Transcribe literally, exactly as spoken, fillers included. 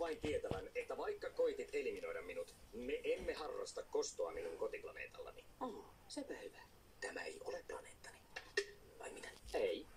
vain tietävän, että vaikka koitit eliminoida minut, me emme harrasta kostoa minun kotiplaneetallani. Oh, sepä hyvä. Tämä ei ole planeettani. Vai mitä? Ei.